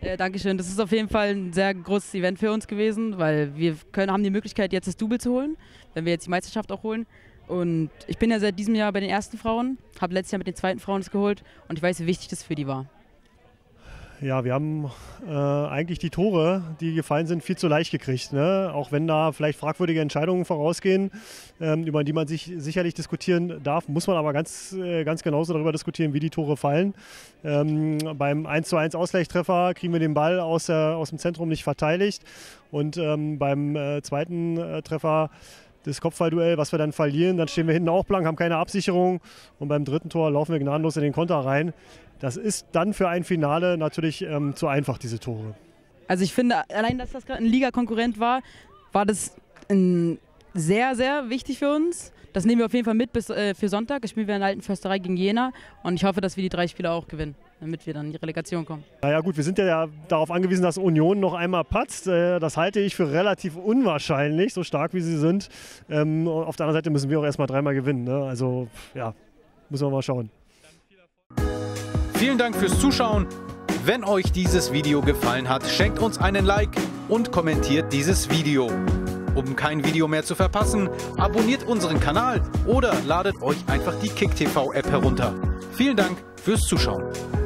Dankeschön. Das ist auf jeden Fall ein sehr großes Event für uns gewesen, weil wir haben die Möglichkeit, jetzt das Double zu holen, wenn wir jetzt die Meisterschaft auch holen. Und ich bin ja seit diesem Jahr bei den ersten Frauen, habe letztes Jahr mit den zweiten Frauen das geholt und ich weiß, wie wichtig das für die war. Ja, wir haben eigentlich die Tore, die gefallen sind, viel zu leicht gekriegt. Ne? Auch wenn da vielleicht fragwürdige Entscheidungen vorausgehen, über die man sich sicherlich diskutieren darf, muss man aber ganz genauso darüber diskutieren, wie die Tore fallen. Beim 1:1 Ausgleichstreffer kriegen wir den Ball aus dem Zentrum nicht verteidigt. Und beim zweiten Treffer das Kopfballduell, was wir dann verlieren, dann stehen wir hinten auch blank, haben keine Absicherung und beim dritten Tor laufen wir gnadenlos in den Konter rein. Das ist dann für ein Finale natürlich zu einfach, diese Tore. Also ich finde, allein, dass das gerade ein Liga-Konkurrent war das sehr, sehr wichtig für uns. Das nehmen wir auf jeden Fall mit für Sonntag. Ich spiele wir in der Alten Försterei gegen Jena und ich hoffe, dass wir die 3 Spiele auch gewinnen, damit wir dann in die Relegation kommen. Naja gut, wir sind ja darauf angewiesen, dass Union noch einmal patzt. Das halte ich für relativ unwahrscheinlich, so stark wie sie sind. Auf der anderen Seite müssen wir auch erstmal 3-mal gewinnen. Ne? Also ja, müssen wir mal schauen. Vielen Dank fürs Zuschauen. Wenn euch dieses Video gefallen hat, schenkt uns einen Like und kommentiert dieses Video. Um kein Video mehr zu verpassen, abonniert unseren Kanal oder ladet euch einfach die KickTV App herunter. Vielen Dank fürs Zuschauen.